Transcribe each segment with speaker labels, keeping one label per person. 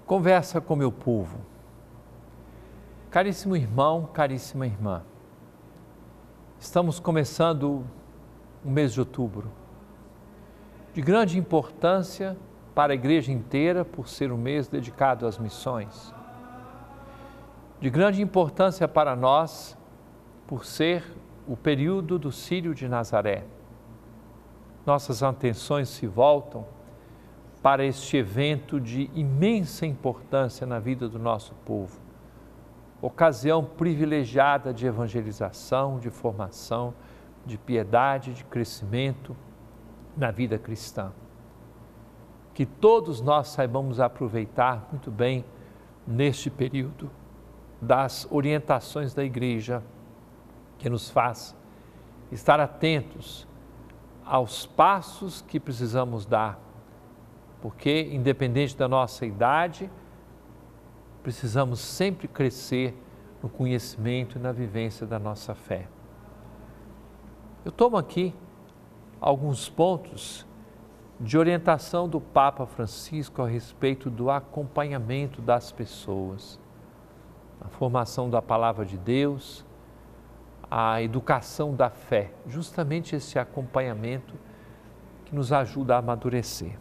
Speaker 1: Conversa com meu povo. Caríssimo irmão, caríssima irmã, estamos começando o mês de outubro, de grande importância para a igreja inteira por ser um mês dedicado às missões, de grande importância para nós por ser o período do Círio de Nazaré. Nossas atenções se voltam para este evento de imensa importância na vida do nosso povo, ocasião privilegiada de evangelização, de formação, de piedade, de crescimento na vida cristã. Que todos nós saibamos aproveitar muito bem neste período das orientações da Igreja, que nos faz estar atentos aos passos que precisamos dar, porque, independente da nossa idade, precisamos sempre crescer no conhecimento e na vivência da nossa fé. Eu tomo aqui alguns pontos de orientação do Papa Francisco a respeito do acompanhamento das pessoas, a formação da Palavra de Deus, a educação da fé, justamente esse acompanhamento que nos ajuda a amadurecer.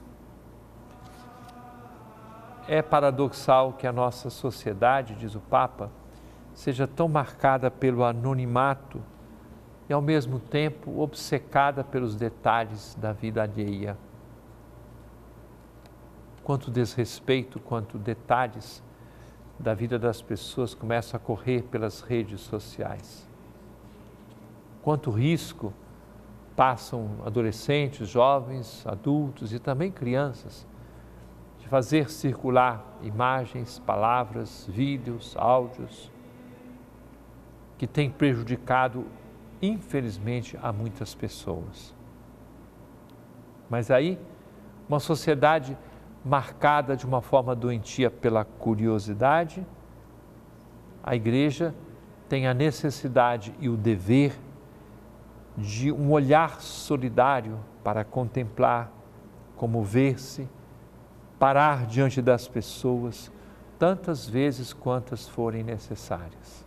Speaker 1: É paradoxal que a nossa sociedade, diz o Papa, seja tão marcada pelo anonimato e, ao mesmo tempo, obcecada pelos detalhes da vida alheia. Quanto desrespeito, quanto detalhes da vida das pessoas começam a correr pelas redes sociais. Quanto risco passam adolescentes, jovens, adultos e também crianças de fazer circular imagens, palavras, vídeos, áudios que têm prejudicado, infelizmente, a muitas pessoas. Mas aí, uma sociedade marcada de uma forma doentia pela curiosidade, a Igreja tem a necessidade e o dever de um olhar solidário para contemplar, comover-se, parar diante das pessoas tantas vezes quantas forem necessárias.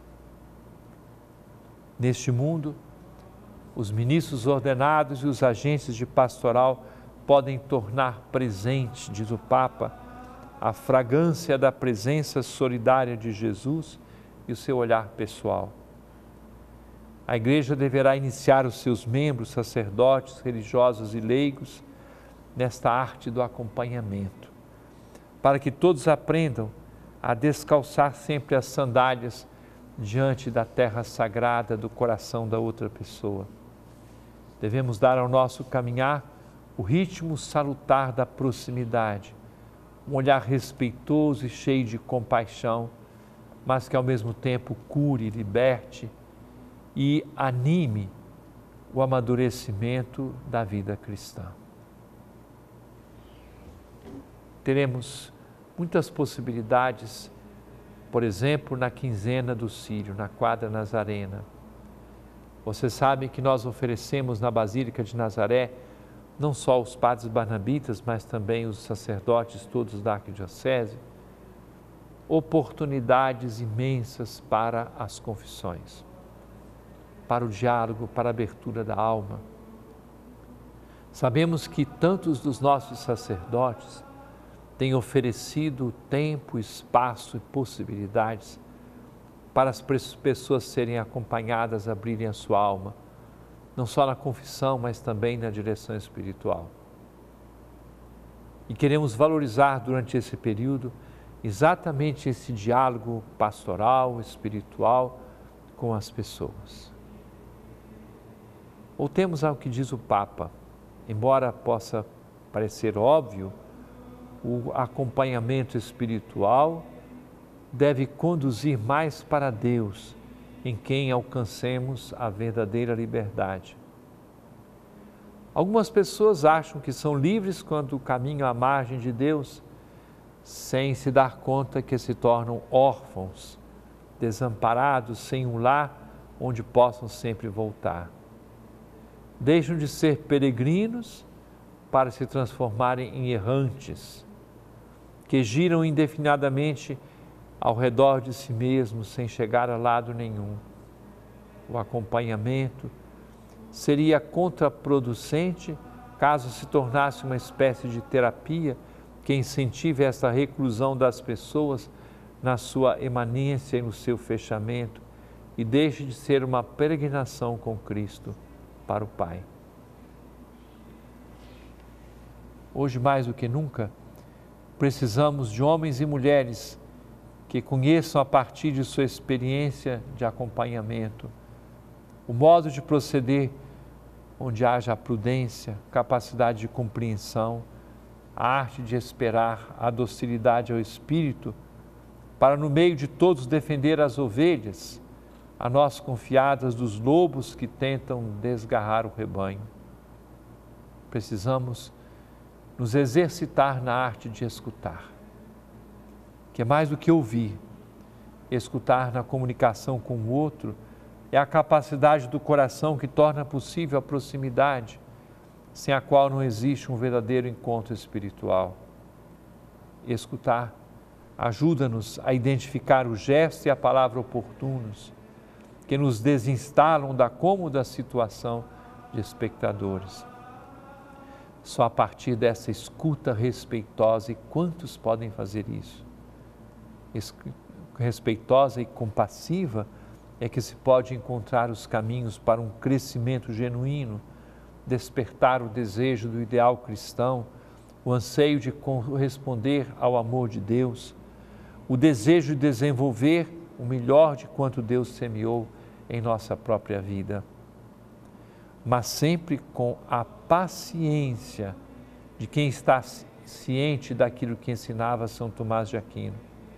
Speaker 1: Neste mundo, os ministros ordenados e os agentes de pastoral podem tornar presente, diz o Papa, a fragrância da presença solidária de Jesus e o seu olhar pessoal. A Igreja deverá iniciar os seus membros, sacerdotes, religiosos e leigos, nesta arte do acompanhamento, para que todos aprendam a descalçar sempre as sandálias diante da terra sagrada do coração da outra pessoa. Devemos dar ao nosso caminhar o ritmo salutar da proximidade, um olhar respeitoso e cheio de compaixão, mas que ao mesmo tempo cure, liberte e anime o amadurecimento da vida cristã. Teremos muitas possibilidades, por exemplo, na quinzena do Círio, na quadra nazarena. Você sabe que nós oferecemos na Basílica de Nazaré não só os padres barnabitas, mas também os sacerdotes todos da arquidiocese, oportunidades imensas para as confissões, para o diálogo, para a abertura da alma. Sabemos que tantos dos nossos sacerdotes têm oferecido tempo, espaço e possibilidades para as pessoas serem acompanhadas a abrirem a sua alma, não só na confissão, mas também na direção espiritual. E queremos valorizar durante esse período exatamente esse diálogo pastoral, espiritual com as pessoas. Voltemos ao que diz o Papa, embora possa parecer óbvio, o acompanhamento espiritual deve conduzir mais para Deus, em quem alcancemos a verdadeira liberdade. Algumas pessoas acham que são livres quando caminham à margem de Deus, sem se dar conta que se tornam órfãos, desamparados, sem um lar onde possam sempre voltar. Deixam de ser peregrinos para se transformarem em errantes, que giram indefinidamente ao redor de si mesmos sem chegar a lado nenhum. O acompanhamento seria contraproducente caso se tornasse uma espécie de terapia que incentive esta reclusão das pessoas na sua emanência e no seu fechamento e deixe de ser uma peregrinação com Cristo para o Pai. Hoje, mais do que nunca, precisamos de homens e mulheres que conheçam a partir de sua experiência de acompanhamento o modo de proceder onde haja a prudência, capacidade de compreensão, a arte de esperar, a docilidade ao Espírito, para no meio de todos defender as ovelhas, a nós confiadas dos lobos que tentam desgarrar o rebanho. Precisamos nos exercitar na arte de escutar, que é mais do que ouvir. Escutar na comunicação com o outro é a capacidade do coração que torna possível a proximidade, sem a qual não existe um verdadeiro encontro espiritual. Escutar ajuda-nos a identificar o gesto e a palavra oportunos, que nos desinstalam da cômoda situação de espectadores. Só a partir dessa escuta respeitosa, e quantos podem fazer isso? Respeitosa e compassiva, é que se pode encontrar os caminhos para um crescimento genuíno, despertar o desejo do ideal cristão, o anseio de corresponder ao amor de Deus, o desejo de desenvolver o melhor de quanto Deus semeou em nossa própria vida, mas sempre com a paciência de quem está ciente daquilo que ensinava São Tomás de Aquino.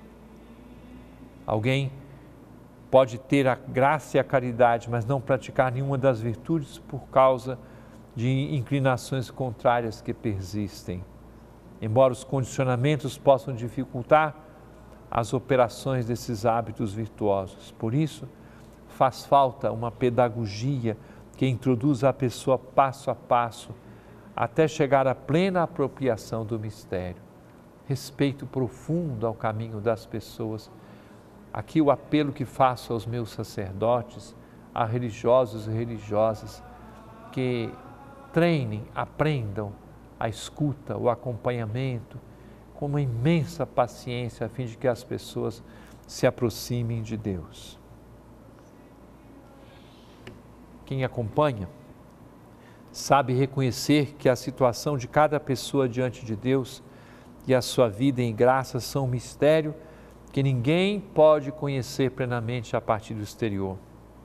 Speaker 1: Alguém pode ter a graça e a caridade, mas não praticar nenhuma das virtudes por causa de inclinações contrárias que persistem. Embora os condicionamentos possam dificultar as operações desses hábitos virtuosos. Por isso, faz falta uma pedagogia que introduza a pessoa passo a passo até chegar à plena apropriação do mistério. Respeito profundo ao caminho das pessoas. Aqui o apelo que faço aos meus sacerdotes, a religiosos e religiosas, que treinem, aprendam a escuta, o acompanhamento, com uma imensa paciência, a fim de que as pessoas se aproximem de Deus. Quem acompanha sabe reconhecer que a situação de cada pessoa diante de Deus e a sua vida em graça são um mistério que ninguém pode conhecer plenamente a partir do exterior.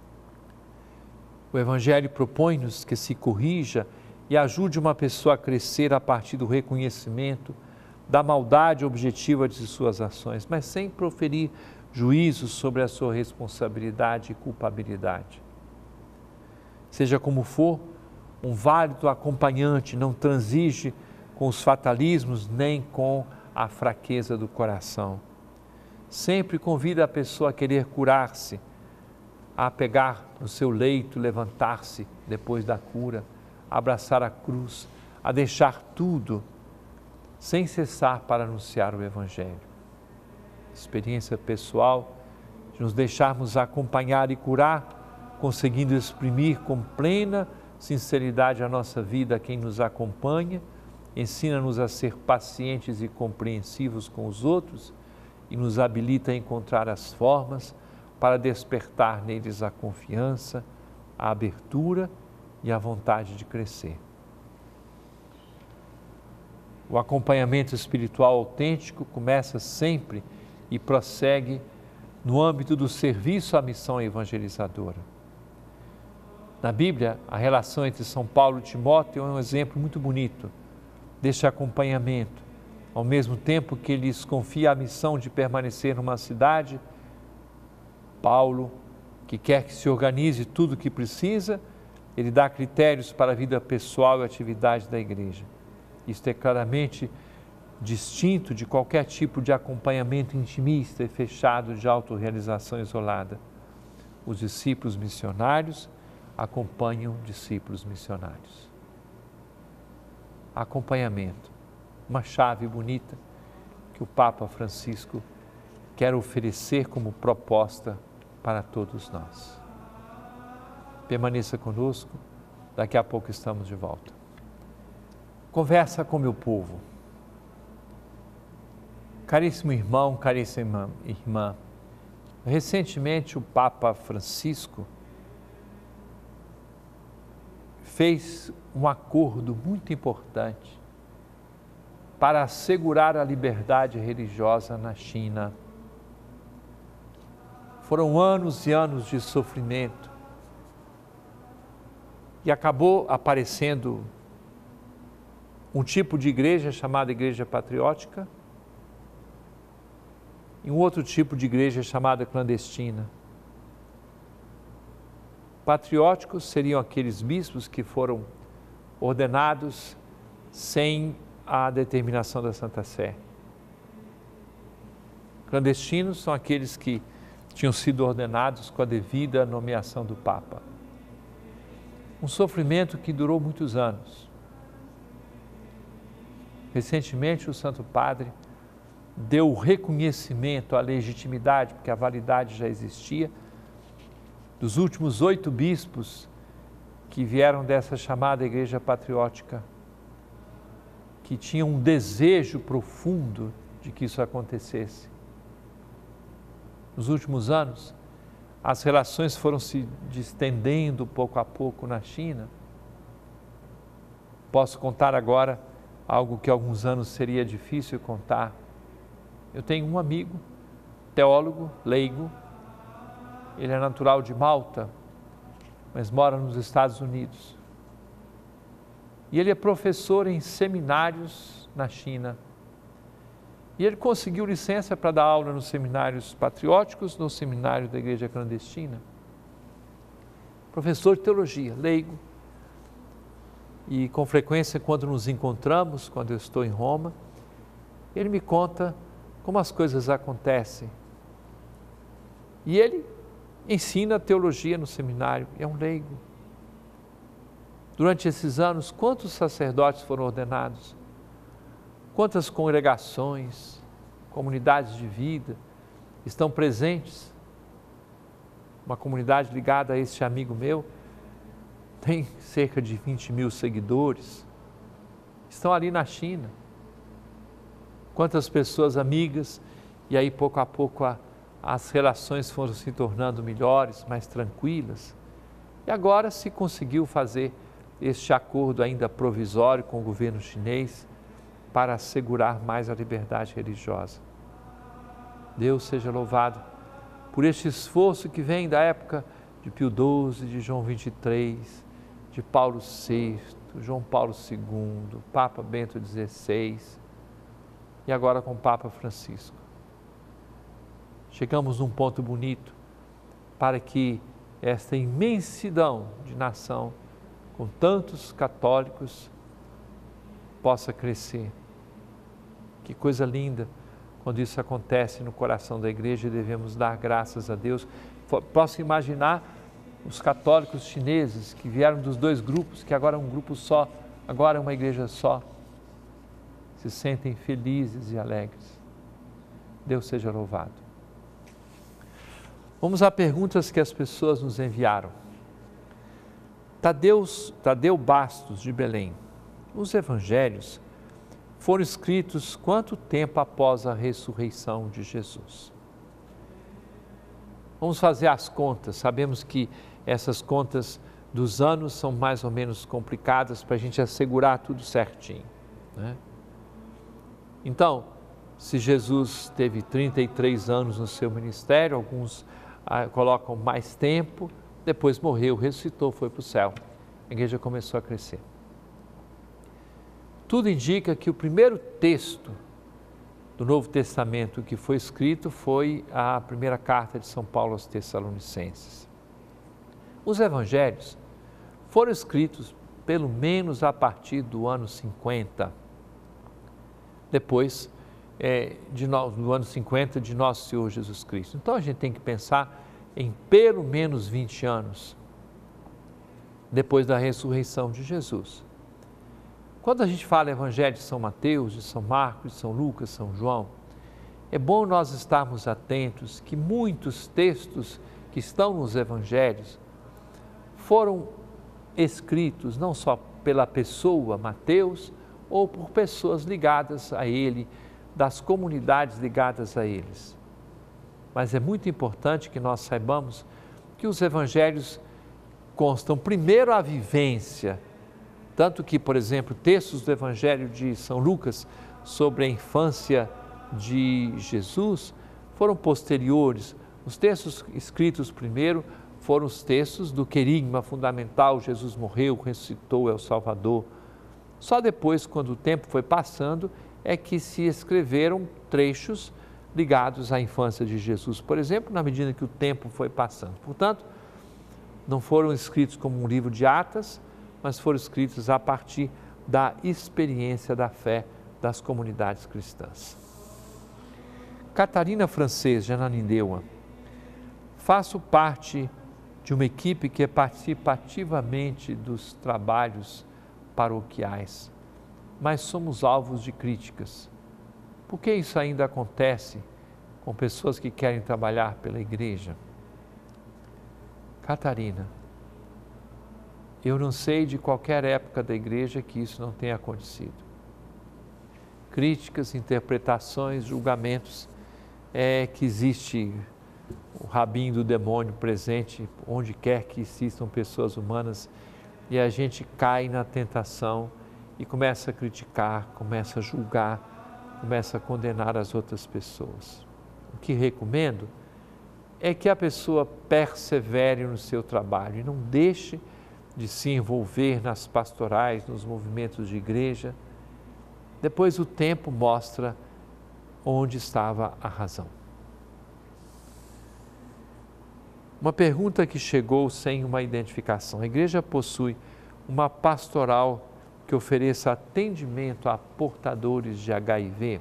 Speaker 1: O Evangelho propõe-nos que se corrija e ajude uma pessoa a crescer a partir do reconhecimento da maldade objetiva de suas ações, mas sem proferir juízos sobre a sua responsabilidade e culpabilidade. Seja como for, um válido acompanhante não transige com os fatalismos nem com a fraqueza do coração. Sempre convida a pessoa a querer curar-se, a pegar no seu leito, levantar-se depois da cura, a abraçar a cruz, a deixar tudo, sem cessar para anunciar o Evangelho. Experiência pessoal de nos deixarmos acompanhar e curar, conseguindo exprimir com plena sinceridade a nossa vida a quem nos acompanha, ensina-nos a ser pacientes e compreensivos com os outros e nos habilita a encontrar as formas para despertar neles a confiança, a abertura e a vontade de crescer. O acompanhamento espiritual autêntico começa sempre e prossegue no âmbito do serviço à missão evangelizadora. Na Bíblia, a relação entre São Paulo e Timóteo é um exemplo muito bonito deste acompanhamento. Ao mesmo tempo que lhes confia a missão de permanecer numa cidade, Paulo, que quer que se organize tudo o que precisa, ele dá critérios para a vida pessoal e atividade da igreja. Isto é claramente distinto de qualquer tipo de acompanhamento intimista e fechado de autorrealização isolada. Os discípulos missionários acompanham discípulos acompanhamento, uma chave bonita que o Papa Francisco quer oferecer como proposta para todos nós. Permaneça conosco, daqui a pouco estamos de volta. Conversa com meu povo. Caríssimo irmão, caríssima irmã, recentemente o Papa Francisco fez um acordo muito importante para assegurar a liberdade religiosa na China. Foram anos e anos de sofrimento e acabou aparecendo um tipo de igreja chamada Igreja Patriótica e um outro tipo de igreja chamada clandestina. Patrióticos seriam aqueles bispos que foram ordenados sem a determinação da Santa Sé. Clandestinos são aqueles que tinham sido ordenados com a devida nomeação do Papa. Um sofrimento que durou muitos anos. Recentemente, o Santo Padre deu o reconhecimento à legitimidade, porque a validade já existia, dos últimos 8 bispos que vieram dessa chamada Igreja Patriótica, que tinham um desejo profundo de que isso acontecesse. Nos últimos anos, as relações foram se distendendo pouco a pouco na China. Posso contar agora algo que há alguns anos seria difícil contar. Eu tenho um amigo, teólogo, leigo, ele é natural de Malta, mas mora nos Estados Unidos. E ele é professor em seminários na China. E ele conseguiu licença para dar aula nos seminários patrióticos, no seminário da Igreja Clandestina. Professor de teologia, leigo. E com frequência, quando nos encontramos, quando eu estou em Roma, ele me conta como as coisas acontecem. E ele ensina teologia no seminário, é um leigo. Durante esses anos, quantos sacerdotes foram ordenados? Quantas congregações, comunidades de vida estão presentes? Uma comunidade ligada a este amigo meu tem cerca de 20 mil seguidores, estão ali na China. Quantas pessoas amigas, e aí pouco a pouco as relações foram se tornando melhores, mais tranquilas. E agora se conseguiu fazer este acordo ainda provisório com o governo chinês para assegurar mais a liberdade religiosa. Deus seja louvado por este esforço que vem da época de Pio XII, de João XXIII, de Paulo VI, João Paulo II, Papa Bento XVI e agora com o Papa Francisco. Chegamos num ponto bonito para que esta imensidão de nação, com tantos católicos, possa crescer. Que coisa linda quando isso acontece no coração da igreja e devemos dar graças a Deus. Posso imaginar os católicos chineses que vieram dos 2 grupos, que agora é um grupo só, agora é uma igreja só, se sentem felizes e alegres. Deus seja louvado. Vamos a perguntas que as pessoas nos enviaram. Tadeu Bastos, de Belém. Os evangelhos foram escritos quanto tempo após a ressurreição de Jesus? Vamos fazer as contas. Sabemos que essas contas dos anos são mais ou menos complicadas para a gente assegurar tudo certinho, né? Então, se Jesus teve 33 anos no seu ministério, alguns colocam mais tempo, depois morreu, ressuscitou, foi para o céu. A igreja começou a crescer. Tudo indica que o primeiro texto do Novo Testamento que foi escrito foi a primeira carta de São Paulo aos Tessalonicenses. Os evangelhos foram escritos pelo menos a partir do ano 50, depois do ano 50 de Nosso Senhor Jesus Cristo. Então a gente tem que pensar em pelo menos 20 anos depois da ressurreição de Jesus. Quando a gente fala Evangelho de São Mateus, de São Marcos, de São Lucas, São João, É bom nós estarmos atentos que muitos textos que estão nos evangelhos foram escritos não só pela pessoa Mateus ou por pessoas ligadas a ele, das comunidades ligadas a eles. Mas é muito importante que nós saibamos que os evangelhos constam primeiro a vivência, tanto que, por exemplo, textos do Evangelho de São Lucas sobre a infância de Jesus foram posteriores. Os textos escritos primeiro foram os textos do querigma fundamental, Jesus morreu, ressuscitou, é o Salvador. Só depois, quando o tempo foi passando, é que se escreveram trechos ligados à infância de Jesus, por exemplo, na medida que o tempo foi passando. Portanto, não foram escritos como um livro de atas, mas foram escritos a partir da experiência da fé das comunidades cristãs. Catarina Francês, de Ananindeua. Faço parte de uma equipe que participa ativamente dos trabalhos paroquiais, mas somos alvos de críticas. Por que isso ainda acontece com pessoas que querem trabalhar pela igreja? Catarina, eu não sei de qualquer época da igreja que isso não tenha acontecido. Críticas, interpretações, julgamentos, que existe o rabinho do demônio presente onde quer que existam pessoas humanas e a gente cai na tentação e começa a criticar, começa a julgar, começa a condenar as outras pessoas. O que recomendo é que a pessoa persevere no seu trabalho e não deixe de se envolver nas pastorais, nos movimentos de igreja. Depois o tempo mostra onde estava a razão. Uma pergunta que chegou sem uma identificação. A igreja possui uma pastoral que ofereça atendimento a portadores de HIV?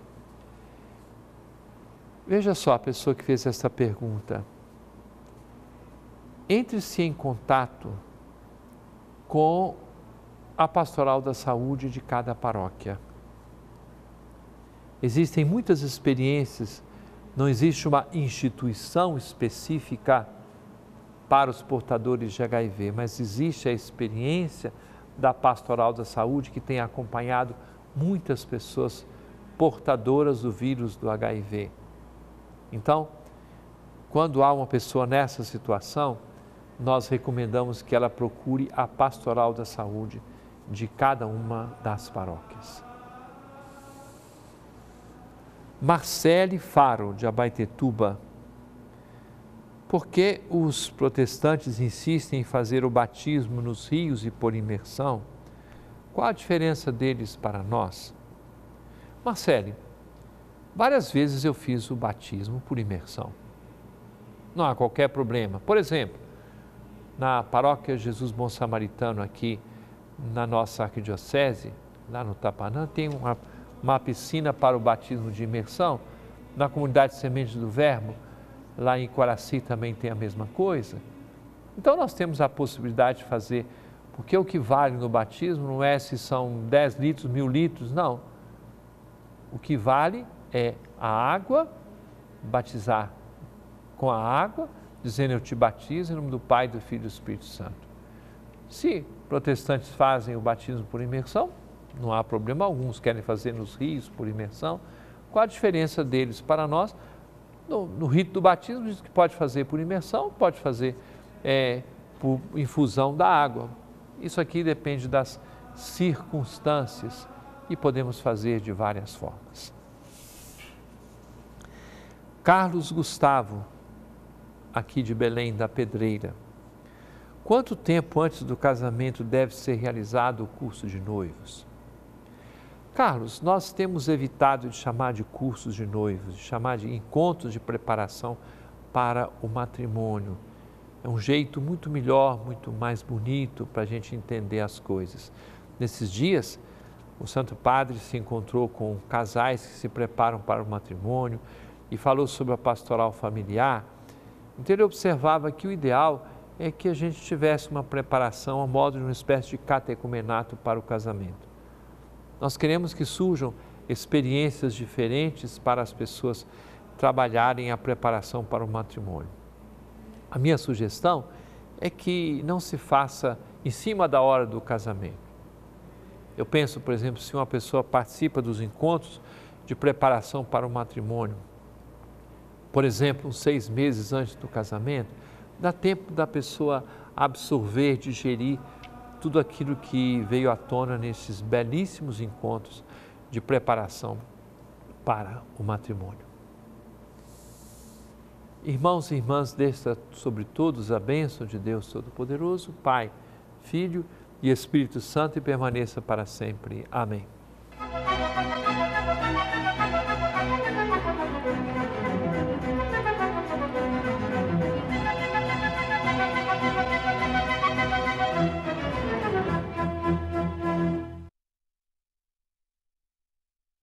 Speaker 1: Veja só a pessoa que fez essa pergunta. Entre-se em contato com a pastoral da saúde de cada paróquia. Existem muitas experiências, não existe uma instituição específica para os portadores de HIV, mas existe a experiência da pastoral da saúde que tem acompanhado muitas pessoas portadoras do vírus do HIV. Então, quando há uma pessoa nessa situação, nós recomendamos que ela procure a pastoral da saúde de cada uma das paróquias. Marcele Faro, de Abaetetuba. Por que os protestantes insistem em fazer o batismo nos rios e por imersão? Qual a diferença deles para nós? Marcele, várias vezes eu fiz o batismo por imersão. Não há qualquer problema. Por exemplo, na paróquia Jesus Bom Samaritano aqui na nossa arquidiocese, lá no Tapanã, tem uma piscina para o batismo de imersão. Na comunidade Sementes do Verbo, lá em Quaraci também tem a mesma coisa. Então nós temos a possibilidade de fazer, porque o que vale no batismo não é se são 10 litros, 1000 litros, não. O que vale é a água, batizar com a água, dizendo eu te batizo em nome do Pai, do Filho e do Espírito Santo. Se protestantes fazem o batismo por imersão, não há problema algum, uns querem fazer nos rios por imersão. Qual a diferença deles para nós? No rito do batismo diz que pode fazer por imersão, pode fazer por infusão da água. Isso aqui depende das circunstâncias e podemos fazer de várias formas. Carlos Gustavo, aqui de Belém da Pedreira. Quanto tempo antes do casamento deve ser realizado o curso de noivos? Carlos, nós temos evitado de chamar de cursos de noivos, de chamar de encontros de preparação para o matrimônio. É um jeito muito melhor, muito mais bonito para a gente entender as coisas. Nesses dias, o Santo Padre se encontrou com casais que se preparam para o matrimônio e falou sobre a pastoral familiar. Então ele observava que o ideal é que a gente tivesse uma preparação a modo de uma espécie de catecumenato para o casamento. Nós queremos que surjam experiências diferentes para as pessoas trabalharem a preparação para o matrimônio. A minha sugestão é que não se faça em cima da hora do casamento. Eu penso, por exemplo, se uma pessoa participa dos encontros de preparação para o matrimônio, por exemplo, uns 6 meses antes do casamento, dá tempo da pessoa absorver, digerir tudo aquilo que veio à tona nesses belíssimos encontros de preparação para o matrimônio. Irmãos e irmãs, desça sobre todos a bênção de Deus Todo-Poderoso, Pai, Filho e Espírito Santo, e permaneça para sempre. Amém.